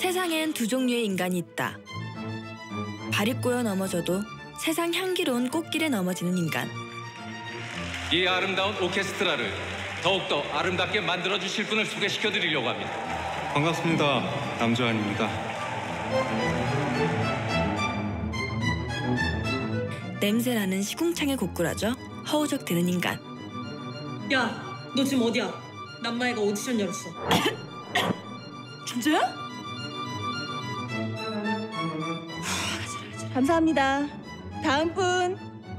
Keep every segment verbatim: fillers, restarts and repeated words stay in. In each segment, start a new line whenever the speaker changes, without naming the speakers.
세상엔 두 종류의 인간이 있다. 발이 꼬여 넘어져도 세상 향기로운 꽃길에 넘어지는 인간.
이 아름다운 오케스트라를 더욱더 아름답게 만들어주실 분을 소개시켜드리려고 합니다.
반갑습니다. 남주환입니다.
냄새나는 시궁창에 고꾸라져 허우적대는 인간.
야, 너 지금 어디야? 남마애가 오디션 열었어.
진짜야?
감사합니다. 다음 분.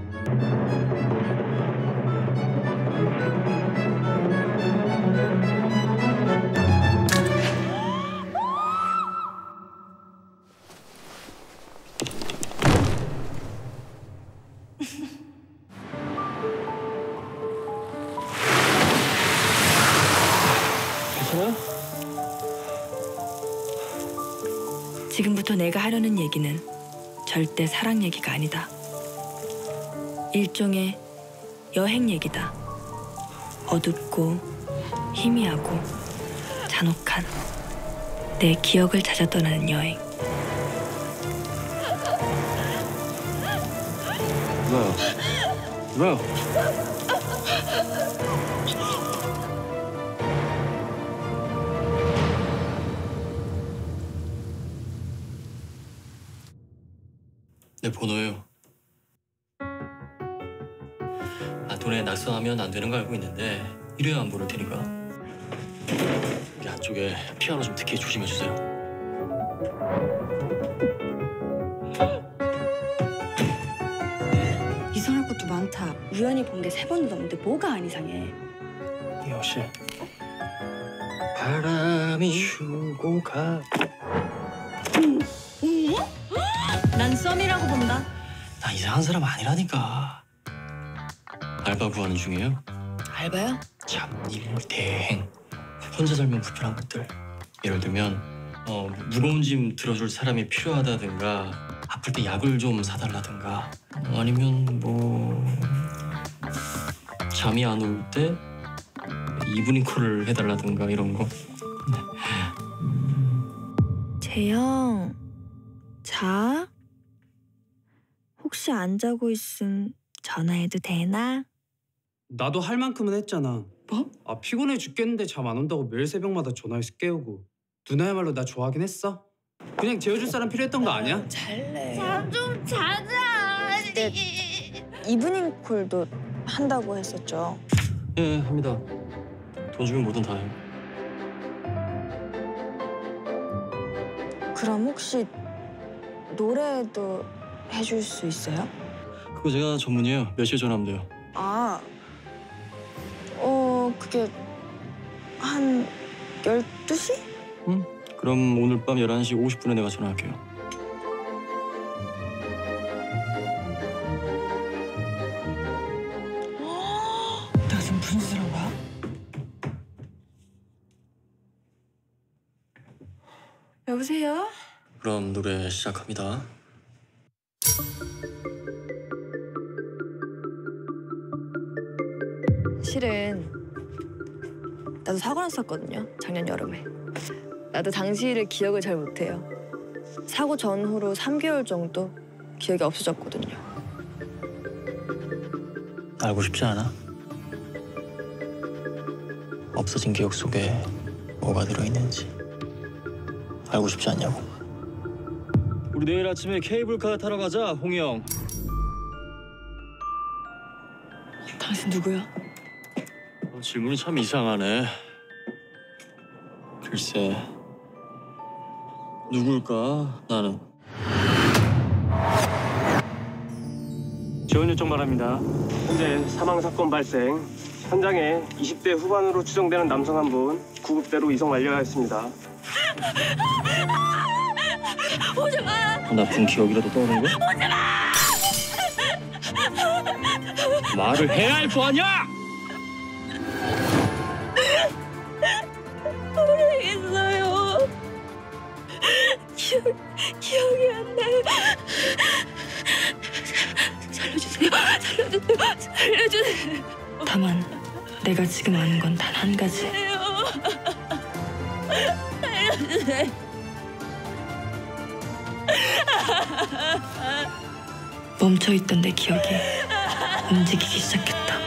괜찮아?
지금부터 내가 하려는 얘기는 절대 사랑 얘기가 아니다. 일종의 여행 얘기다. 어둡고 희미하고 잔혹한 내 기억을 찾아 떠나는 여행.
왜요? 왜요?
내 번호예요. 아, 돈에 낙서하면 안 되는 거 알고 있는데 이래야 안 부를 테니까. 여기 안쪽에 피아노 좀 특히 조심해 주세요.
이상할 것도 많다. 우연히 본 게 세 번도 넘는데 뭐가 안 이상해.
역시 바람이 휴고 가.
난 썸이라고 본다.
나 이상한 사람 아니라니까. 알바 구하는 중이에요.
알바요?
잡일, 대행. 혼자 살면 불편한 것들. 예를 들면 어, 무거운 짐 들어줄 사람이 필요하다든가, 아플 때 약을 좀 사달라든가, 어, 아니면 뭐 잠이 안 올 때 이브닝 콜을 해달라든가 이런 거.
재영, 자? 혹시 안 자고 있음 전화해도 되나?
나도 할 만큼은 했잖아.
뭐?
아, 피곤해 죽겠는데 잠 안 온다고 매일 새벽마다 전화해서 깨우고. 누나야말로 나 좋아하긴 했어. 그냥 재워줄 사람 필요했던 거 아니야?
잘래.
잠 좀 자자. 네, 이브닝 콜도 한다고 했었죠.
예, 합니다. 돈 주면 뭐든 다 해요.
그럼 혹시 노래도 해줄 수 있어요?
그거 제가 전문이에요. 몇 시에 전화하면 돼요?
아, 어, 그게 한 열두 시?
응. 그럼 오늘 밤 열한 시 오십 분에 내가 전화할게요.
내가 지금 무슨 짓을 한 거야? 여보세요?
그럼 노래 시작합니다.
실은 나도 사고 났었거든요. 작년 여름에. 나도 당시를 기억을 잘 못해요. 사고 전후로 삼 개월 정도 기억이 없어졌거든요.
알고 싶지 않아? 없어진 기억 속에 뭐가 들어있는지 알고 싶지 않냐고. 우리 내일 아침에 케이블카 타러 가자, 홍이 형.
당신 누구야?
어, 질문이 참 이상하네. 글쎄, 누굴까, 나는?
지원 요청 바랍니다. 현재 사망 사건 발생. 현장에 이십 대 후반으로 추정되는 남성 한 분 구급대로 이송 완료하였습니다.
오지 마!
나쁜 기억이라도 떠오르는 거야?
오지 마!
말을 해야 할 거 아니야!
모르겠어요. 기억, 기억이 안 나요. 살려주세요. 살려주세요. 살려주세요. 다만 내가 지금 아는 건 단 한 가지. 살려주세요.
멈춰있던 내 기억이 움직이기 시작했다.